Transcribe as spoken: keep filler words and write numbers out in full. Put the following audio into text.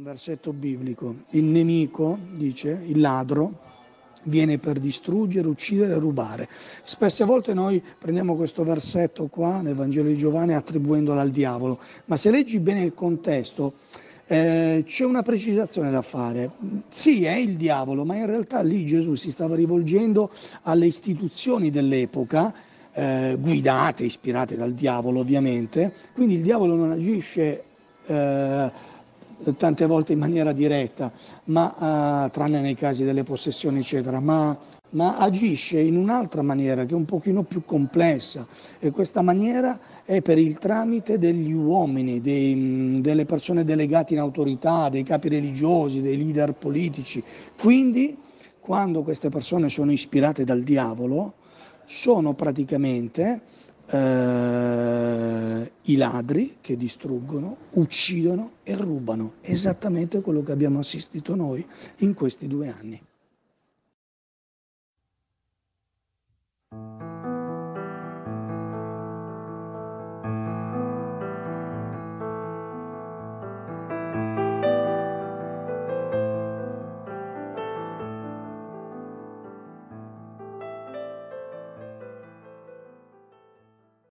versetto biblico. Il nemico, dice, il ladro, viene per distruggere, uccidere e rubare. Spesse volte noi prendiamo questo versetto qua nel Vangelo di Giovanni attribuendolo al diavolo, ma se leggi bene il contesto eh, c'è una precisazione da fare. Sì, è il diavolo, ma in realtà lì Gesù si stava rivolgendo alle istituzioni dell'epoca, eh, guidate, ispirate dal diavolo ovviamente, quindi il diavolo non agisce eh, tante volte in maniera diretta, ma eh, tranne nei casi delle possessioni eccetera, ma, ma agisce in un'altra maniera che è un pochino più complessa, e questa maniera è per il tramite degli uomini, dei, delle persone delegate in autorità, dei capi religiosi, dei leader politici. Quindi quando queste persone sono ispirate dal diavolo sono praticamente eh, i ladri che distruggono, uccidono e rubano, esattamente quello che abbiamo assistito noi in questi due anni.